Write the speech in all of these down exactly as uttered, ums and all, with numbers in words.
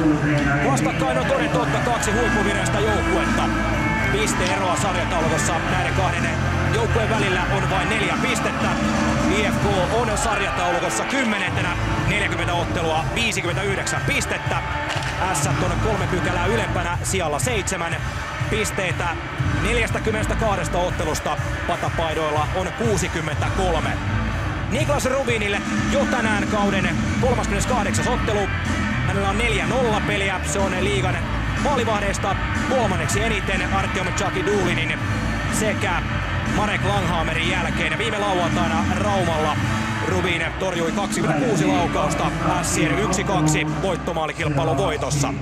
Vastakkain on toden totta kaksi huippuvireistä joukkuetta. Piste-eroa sarjataulukossa näiden kahden joukkueen välillä on vain neljä pistettä. I F K on sarjataulukossa kymmenentenä, neljäkymmentä ottelua, viisikymmentäyhdeksän pistettä. S on kolme pykälää ylempänä sijalla seitsemän. Pisteitä neljästäkymmenestäkahdesta ottelusta patapaidoilla on kuusikymmentäkolme. Niklas Rubinille jo tänään kauden kolmaskymmeneskahdeksas ottelu. Hänellä on neljä nolla peliä. Se on liigan maalivahdeista kolmanneksi eniten Artyom Chakidulinin sekä Marek Langhammerin jälkeen. Viime lauantaina Raumalla Rubin torjui kaksikymmentäkuusi laukausta Ässien yksi kaksi voittomaalikilpailun voitossa.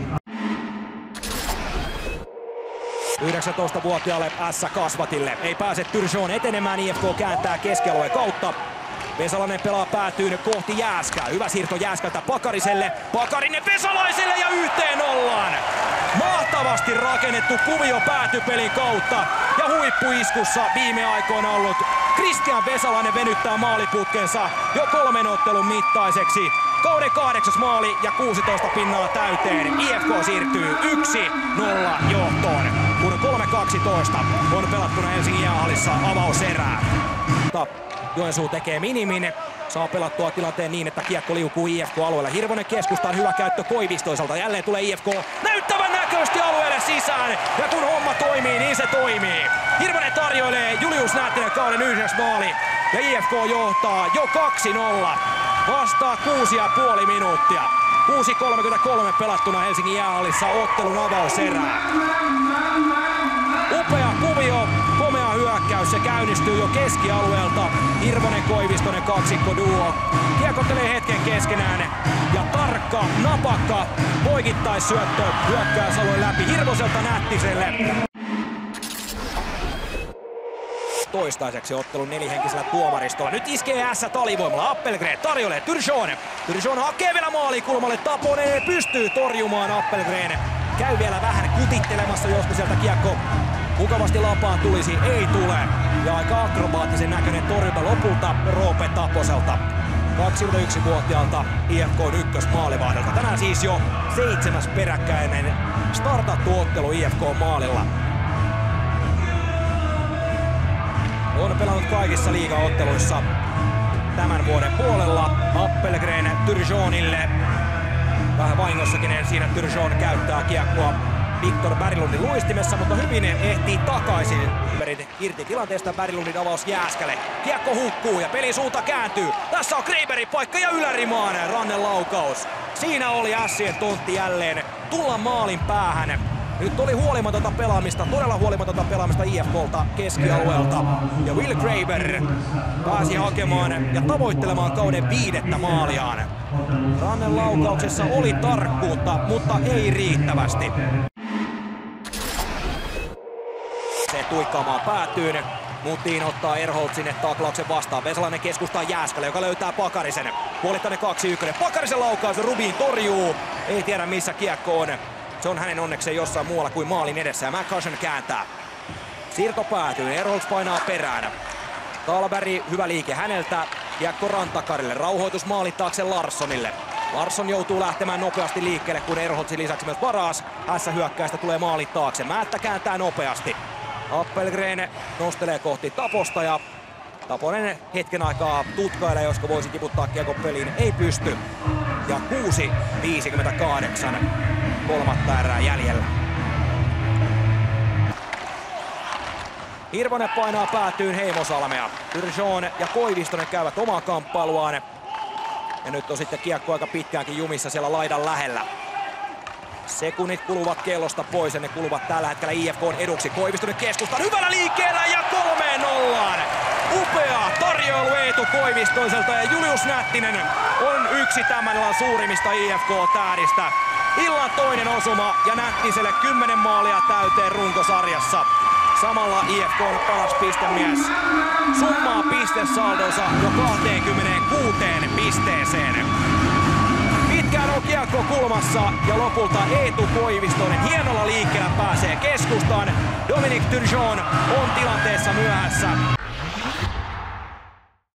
yhdeksäntoistavuotiaalle S-kasvatille ei pääse Turgeon etenemään. I F K kääntää keskialueen kautta. Vesalainen pelaa päätyyn kohti Jääskää. Hyvä siirto Jääskältä Pakariselle. Pakarinen Vesalaiselle ja yhteen nollaan. Mahtavasti rakennettu kuvio päätypelin kautta. Ja huippuiskussa viime aikoina ollut Kristian Vesalainen venyttää maaliputkensa jo kolmen ottelun mittaiseksi. Kauden kahdeksas maali ja kuusitoista pinnaa täyteen. I F K siirtyy yksi nolla johtoon, kun kolme kaksitoista on pelattuna Helsingin jäähallissa avauserää. Joensuu tekee minimin, saa pelattua tilanteen niin, että kiekko liukuu I F K-alueelle. Hirvonen keskustaan, hyvä käyttö Koivistoiselta. Jälleen tulee I F K näyttävän näköisesti alueelle sisään. Ja kun homma toimii, niin se toimii. Hirvonen tarjoilee Julius Nättinen kauden yhdessä maali. Ja I F K johtaa jo kaksi nolla. Vastaa kuusi ja puoli minuuttia. kuusi kolmekymmentäkolme pelattuna Helsingin jäähallissa ottelun avauserää. Upea kuvio, komea hyökkäys, se käynnistyy jo keskialueelta. Hirvonen Koivistonen kaksikko duo kiekottelee hetken keskenään ja tarkka, napakka poikittaisyöttö hyökkäysalueen läpi Hirvoselta Nättiselle. Toistaiseksi ottelun nelihenkisellä tuomaristolla. Nyt iskee S alivoimalla. Appelgren tarjoilee Turgeon. Turgeon hakee vielä maalikulmalle. Taponen pystyy torjumaan. Appelgren käy vielä vähän kutittelemassa, josko sieltä kiekko mukavasti lapaan tulisi. Ei tule. Ja aika akrobaattisen näköinen torjunta lopulta Roope Taposelta. kaksikymmentäyksivuotiaalta I F K:n ykkösmaalivahdilta. Tänään siis jo seitsemäs peräkkäinen startattu ottelu I F K-maalilla. On pelannut kaikissa liigaotteluissa tämän vuoden puolella. Appelgren Turgeonille. Vähän vahingossakin siinä Turgeon käyttää kiekkoa Viktor Berglundin luistimessa, mutta hyvin ehtii takaisin. Irti tilanteesta Berglundin avaus Jääskälle. Kiekko hukkuu ja pelisuunta kääntyy. Tässä on Kreiberin paikka ja ylärimaan rannelaukaus. Siinä oli Ässien tontti jälleen tulla maalin päähän. Nyt oli huolimatonta pelaamista, todella huolimatonta pelaamista I F K:lta keskialueelta. Ja Will Kreiber pääsi hakemaan ja tavoittelemaan kauden viidettä maaliaan. Rannen laukauksessa oli tarkkuutta, mutta ei riittävästi. Se tuikkaamaan päätyyn. Mutiin ottaa Erholt sinne taklauksen vastaan. Vesalainen keskustaa Jääskälle, joka löytää Pakarisen. Puolittainen kaksi yksi. Pakarisen laukaus, Rubin torjuu. Ei tiedä missä kiekko on. Se on hänen onnekseen jossain muualla kuin maalin edessä ja McCarson kääntää. Siirto päätyy, Erholz painaa perään. Talberg, hyvä liike häneltä. Kiekko Rantakarille, rauhoitus maalin taakse Larssonille. Larsson joutuu lähtemään nopeasti liikkeelle, kun Erholzin lisäksi myös Varas. S-hyökkäistä tulee maalin taakse, Määttä kääntää nopeasti. Appelgren nostelee kohti Taposta ja Taponen hetken aikaa tutkailee, josko voisi tiputtaa kiekon peliin. Ei pysty. Ja kuusi viisikymmentäkahdeksan. Kolmatta erää jäljellä. Hirvonen painaa päätyyn Heimosalmea. Turgeon ja Koivistonen käyvät omaa kamppailuaan. Ja nyt on sitten kiekko aika pitkäänkin jumissa siellä laidan lähellä. Sekunnit kuluvat kellosta pois ja ne kuluvat tällä hetkellä I F K:n eduksi. Koivistonen keskustaan hyvällä liikkeellä ja kolmeen nollaan. Upea tarjoilu Eetu Koivistoiselta ja Julius Nättinen on yksi tämän illan suurimmista I F K-tähdistä. Illan toinen osuma ja Nättiselle kymmenen maalia täyteen runkosarjassa. Samalla I F K:n paras pistemies summaa pistesaldonsa jo kaksikymmentäkuusi pisteeseen. Pitkään on kiekko kulmassa ja lopulta Eetu Koivistonen hienolla liikkeellä pääsee keskustaan. Dominic Turgeon on tilanteessa myöhässä.